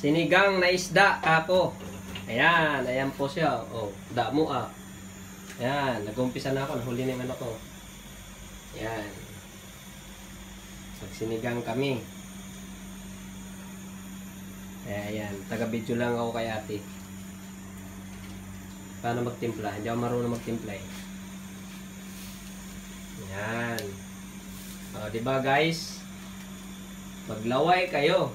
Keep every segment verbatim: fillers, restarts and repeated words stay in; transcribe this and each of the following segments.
Sinigang na isda ako. Ayan, ayan po siya. Oh, damo ah. Ayan, nag-umpisa na ako, nahuli na yung ano ko. Ayan. Magsinigang kami. Ayan, taga-video lang ako kay ate. Paano magtimpla? Hindi ako marunong magtimpla eh. Ayan. O, diba guys? Maglaway kayo.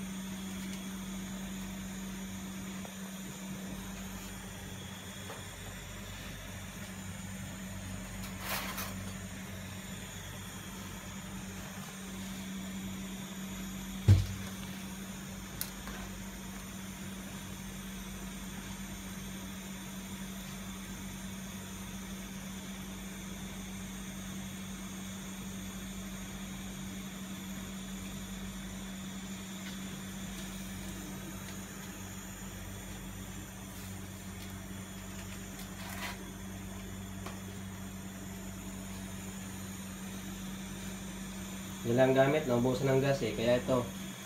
Ilang gamit, naubusan ng gas eh. Kaya ito,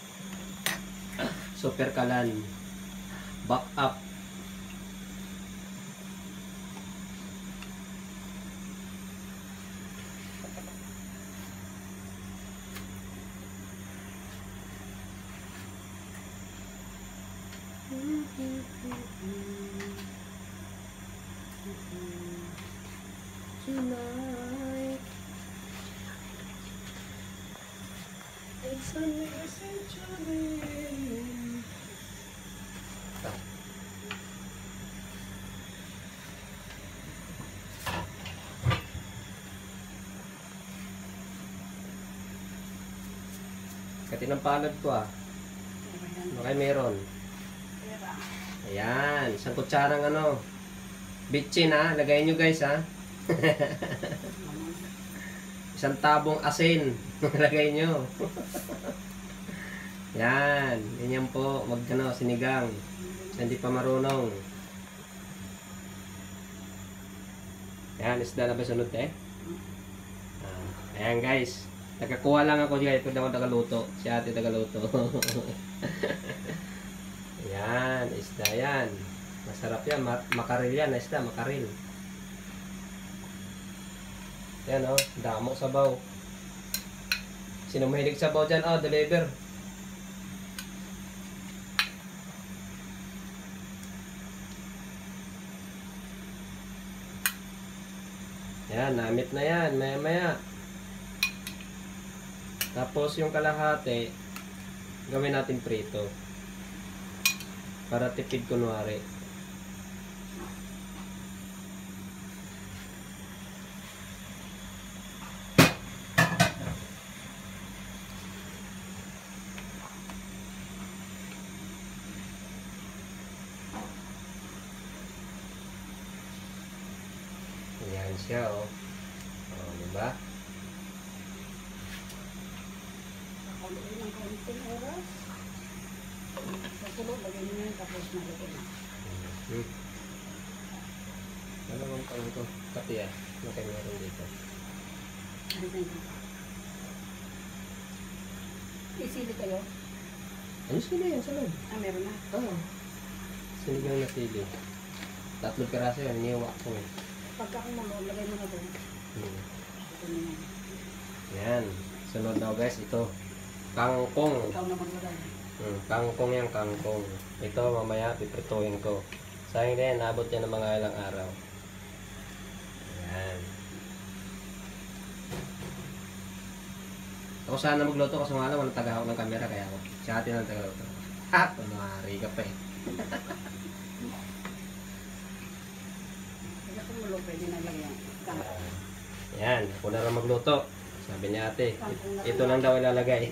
super kalan. Back up. Tonight it's a message to me. Katinang palad ko ah. Ano kayo meron? Ayan, isang kutsarang ano. Bitchin ha, lagay nyo guys ha. Isang tabong asin. Lagay nyo. Yan. Ganyan po. Mag ano, sinigang. Hindi pa marunong. Yan. Isda na ba sunod eh? Ah, ayan guys. Nagkakuha lang ako guys. Pwede ako nagaluto. Si ate nagaluto. Yan. Isda yan. Masarap yan. Makaril yan. Isda. Makaril. Yan o, oh, damo sabaw. Sino mahilig sabaw dyan? Oh, deliver. Yan, namit na yan. Maya maya. Tapos yung kalahati, gawin natin prito. Para tipid kunwari. Ayan siya, oh. Oh, diba? Nakuloy ng kaunting oras. Nakuloy, lagay mo yun, tapos nalagay na. Hmm. Ano bang pang ito? Kapi ah. Ano kayo meron dito? Ano na yun? Isili kayo? Ano sila yan sa loob? Ah, meron na. Oo. Oh. Sinigang na sili. Tatlong piraso yan. Niwa ko eh. Pagka kumulo, lagay mo na doon. Hmm. Ito na yan. Yan. Sunod daw guys. Ito. Kangkong. Ikaw na maglagay. Hmm. Kangkong yan. Kangkong. Ito mamaya piprituhin ko. Sayang din. Nabot yan ng mga ilang araw. Yan. Ako sana magluto kasi nga lang walang taga-hawak ng camera kaya ako. Si ate lang taga-luto. Ha! Kumari ka pa eh. Pagka kumulo, pwede na lagyan. Uh, yan, ako na lang magluto. Sabi ni ate, ito lang daw ilalagay.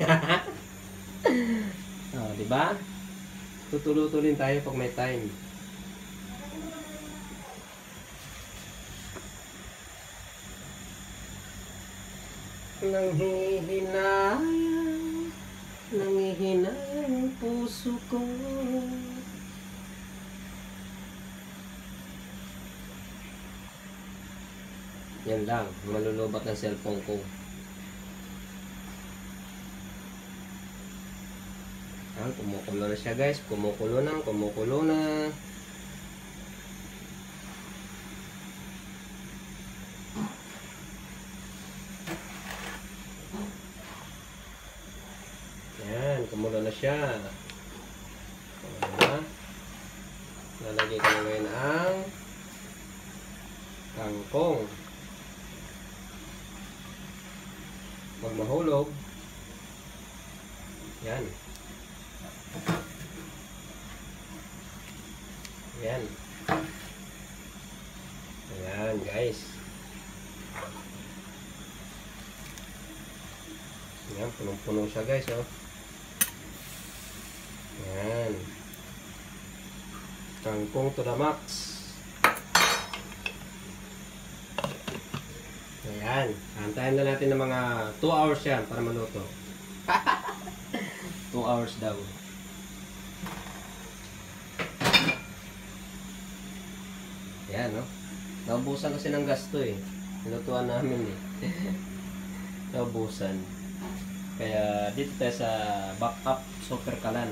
Oh, di ba? Tutulutulin tayo pag may time. Nanghihinayang, nanghihinayang puso ko. Yan lang, malulubat ng cellphone ko. Yan, kumukulo na siya guys. Kumukulo na, kumukulo na. Yan, kumulo na siya. Kumulo na. Lalagay ko na ngayon ang kangkong. Huwag mahulog. Yan. Yan. Ayan guys. Yan, punong-puno siya guys, oh. Yan. Kangkong to the max. Ayan. Antayin na natin ng mga two hours yan para maluto. two hours daw. Ayan, no? Naubusan kasi ng gasto eh. Nilutuan namin eh. Naubusan. Kaya dito tayo sa backup super kalan.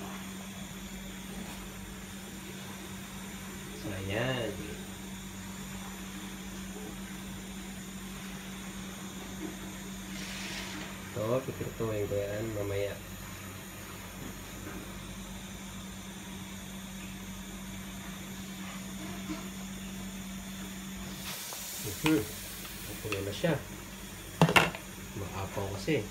So, ayan. Ito, pipirtuhin ko yan mamaya. Hmm, pupulo na siya. Maapaw kasi.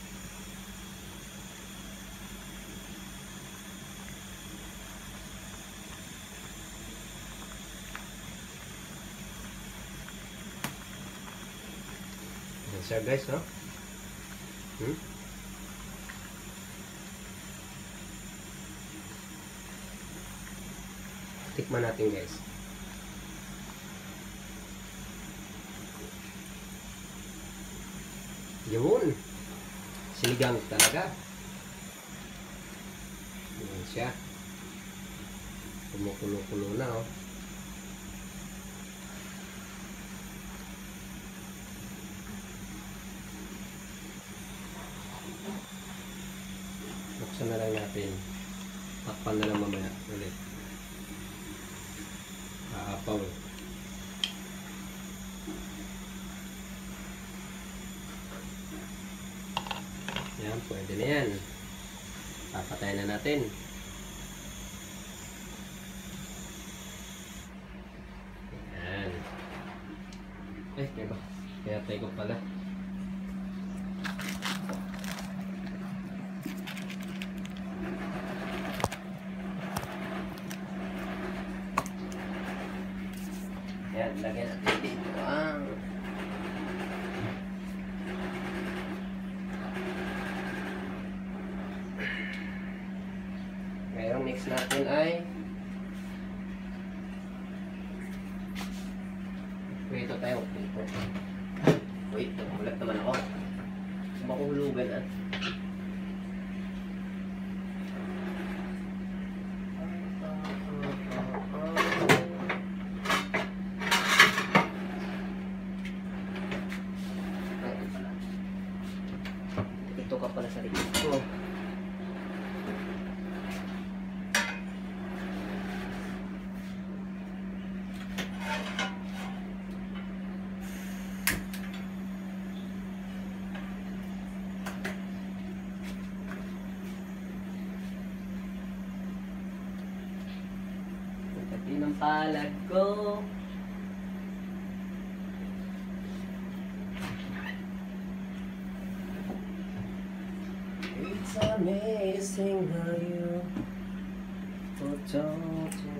Yan siya guys, no? Hmm? Tikman natin guys. Yun. Sinigang talaga. Yan siya. Kumukulo-kulo na, oh. Buksan na lang natin. Takpan na lang mamaya ulit. Aapaw eh. Yan, pwede na yan. Papatayin na natin. Yan. Eh, kaya ba? Kaya tayo ko pala. Yan, lagyan natin dito ang ngayon next natin ay prito tayo. Prito. Wait, nagulat naman ako. Makuhulugan ah. Ito ka pala sa likod ko. Pati ng palag ko. It's amazing how you put on to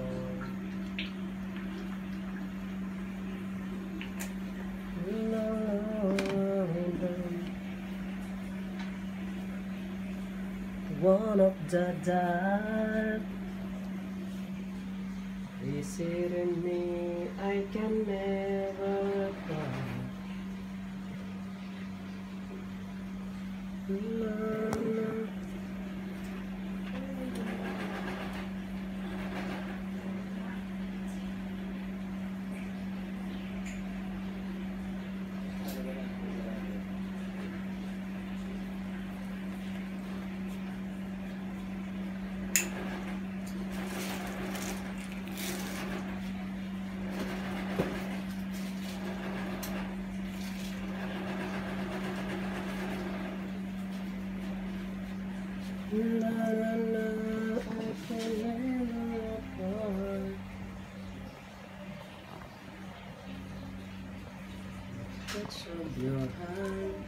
one of the dark. Is it in me? I can never find. No, no. Na, na, na, I can never apart. Touch of your hand.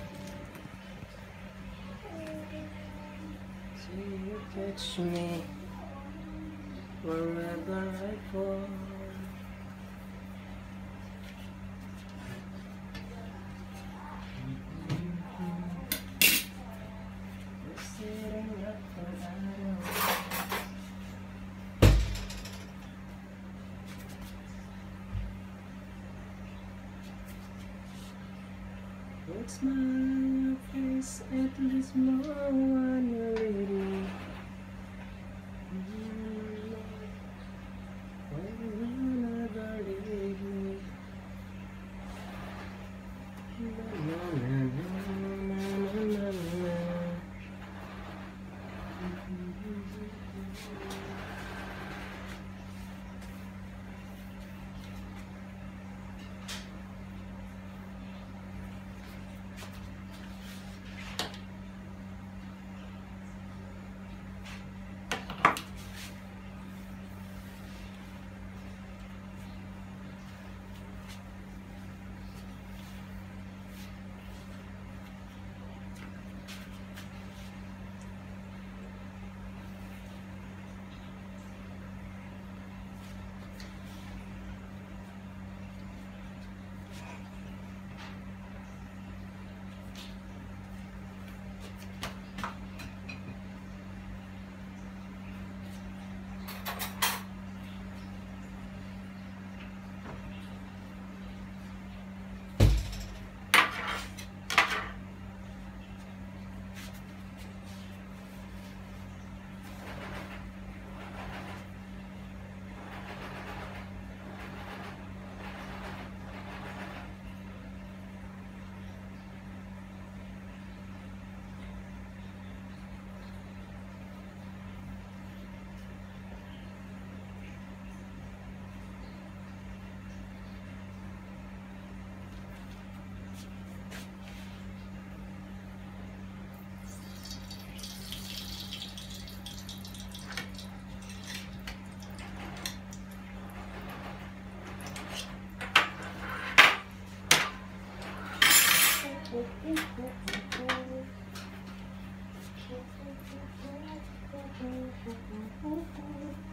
See you catch me wherever I fall. We're sitting up for battle. Would smile on your face, at least more when you leave me. Mm, when you never leave me. Na, na, na, na, na, na, na. Thank you.